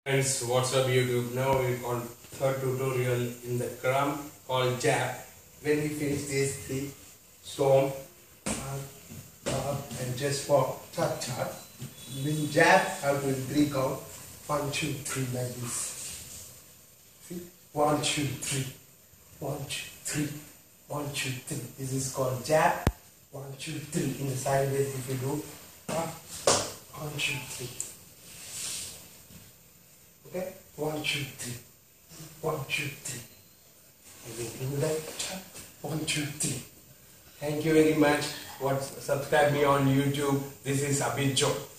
Friends, what's up YouTube? Now we're on third tutorial in the Krump called Jab. When we finish this, the storm and just for cha-cha. When jab, have to 3 count. 1, 2, 3 like this. See? 1, 2, 3. 1, 2, 3. 1, 2, 3. This is called jab. 1, 2, 3. In the sideways, if you do 1, 2, 3. Okay? 1, 2, 3. 1, 2, 3. And we do like 1, 2, 3. Thank you very much. Subscribe me on YouTube. This is Abhijo.